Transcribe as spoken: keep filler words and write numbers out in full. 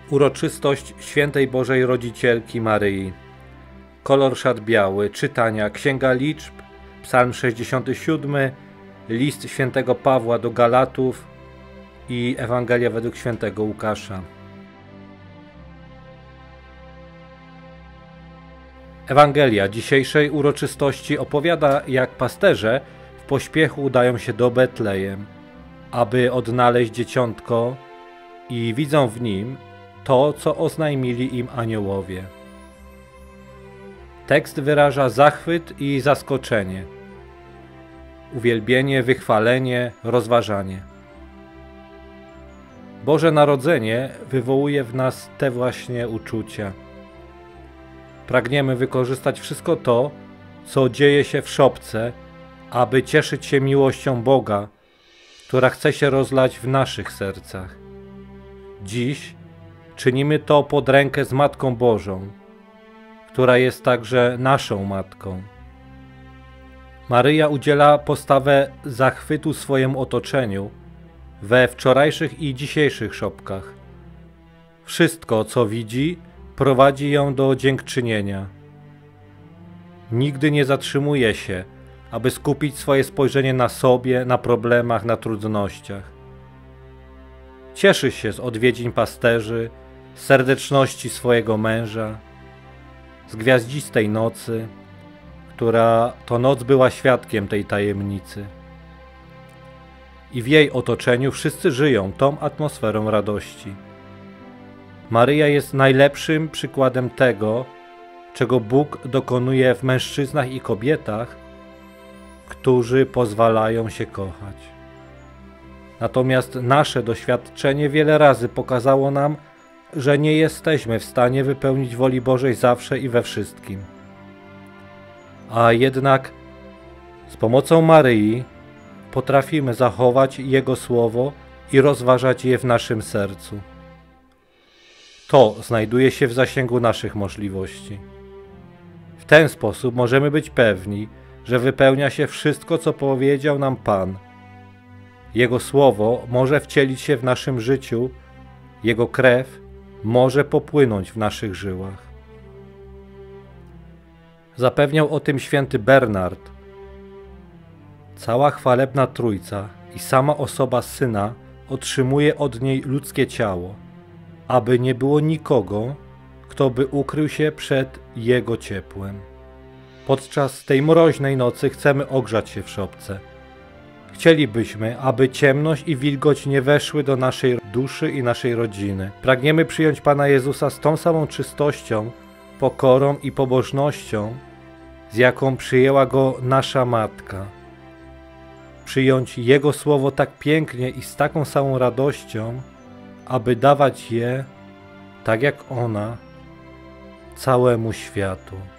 Uroczystość Świętej Bożej Rodzicielki Maryi. Kolor szat biały. Czytania: Księga Liczb, Psalm sześćdziesiąty siódmy, List Świętego Pawła do Galatów i Ewangelia według Świętego Łukasza. Ewangelia dzisiejszej uroczystości opowiada, jak pasterze w pośpiechu udają się do Betlejem, aby odnaleźć dzieciątko, i widzą w nim to, co oznajmili im aniołowie. Tekst wyraża zachwyt i zaskoczenie, uwielbienie, wychwalenie, rozważanie. Boże Narodzenie wywołuje w nas te właśnie uczucia. Pragniemy wykorzystać wszystko to, co dzieje się w szopce, aby cieszyć się miłością Boga, która chce się rozlać w naszych sercach. Dziś czynimy to pod rękę z Matką Bożą, która jest także naszą Matką. Maryja udziela postawę zachwytu swojemu otoczeniu we wczorajszych i dzisiejszych szopkach. Wszystko, co widzi, prowadzi ją do dziękczynienia. Nigdy nie zatrzymuje się, aby skupić swoje spojrzenie na sobie, na problemach, na trudnościach. Cieszy się z odwiedzin pasterzy, z serdeczności swojego męża, z gwiaździstej nocy, która to noc była świadkiem tej tajemnicy. I w jej otoczeniu wszyscy żyją tą atmosferą radości. Maryja jest najlepszym przykładem tego, czego Bóg dokonuje w mężczyznach i kobietach, którzy pozwalają się kochać. Natomiast nasze doświadczenie wiele razy pokazało nam, że nie jesteśmy w stanie wypełnić woli Bożej zawsze i we wszystkim. A jednak z pomocą Maryi potrafimy zachować Jego Słowo i rozważać je w naszym sercu. To znajduje się w zasięgu naszych możliwości. W ten sposób możemy być pewni, że wypełnia się wszystko, co powiedział nam Pan. Jego Słowo może wcielić się w naszym życiu, Jego krew może popłynąć w naszych żyłach. Zapewniał o tym święty Bernard. Cała chwalebna Trójca i sama osoba Syna otrzymuje od niej ludzkie ciało, aby nie było nikogo, kto by ukrył się przed Jego ciepłem. Podczas tej mroźnej nocy chcemy ogrzać się w szopce. Chcielibyśmy, aby ciemność i wilgoć nie weszły do naszej duszy i naszej rodziny. Pragniemy przyjąć Pana Jezusa z tą samą czystością, pokorą i pobożnością, z jaką przyjęła Go nasza Matka. Przyjąć Jego Słowo tak pięknie i z taką samą radością, aby dawać je, tak jak ona, całemu światu.